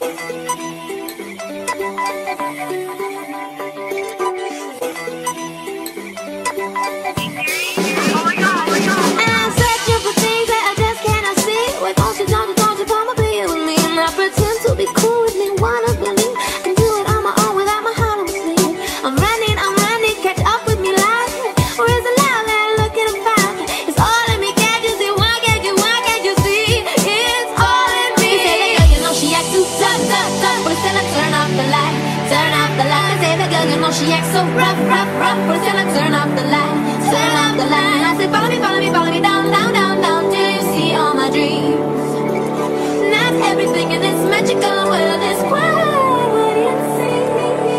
She acts so rough, rough, rough. But it's gonna turn off the light, turn off the light. And I say, follow me, follow me, follow me down, down, down, down, till you see all my dreams. Not everything in this magical world is what it seems.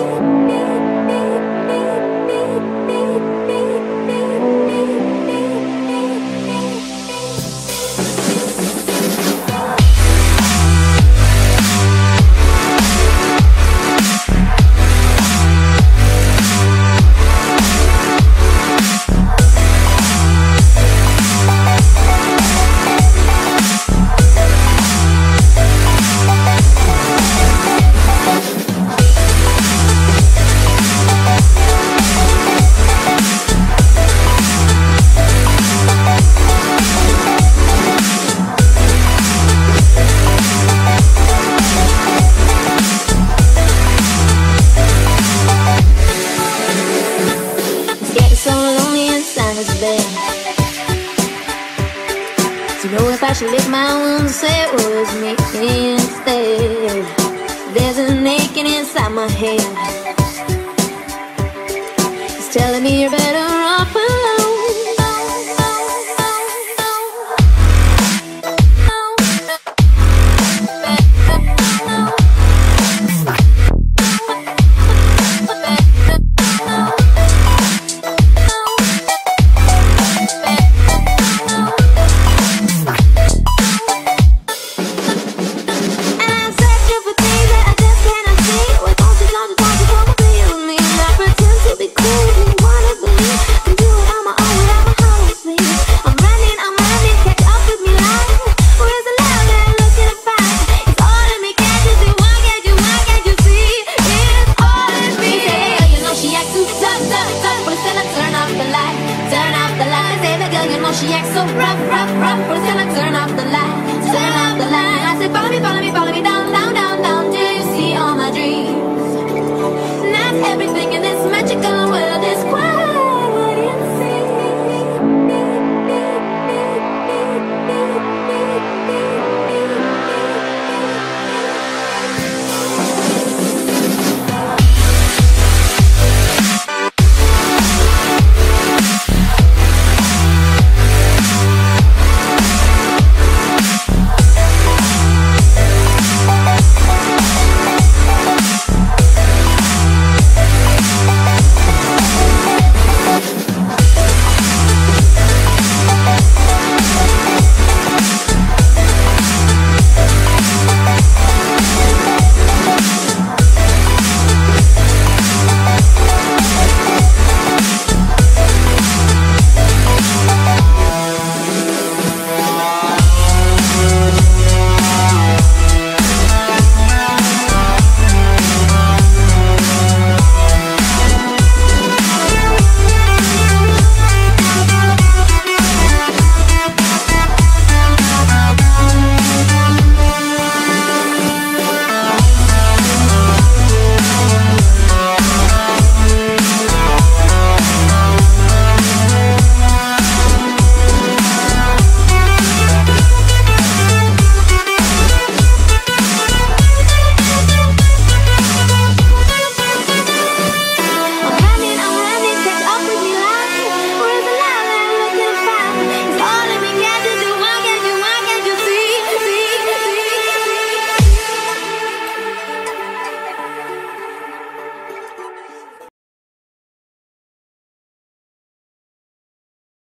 I should lick my wounds, say it was me instead. There's an aching inside my head. It's telling me you're better.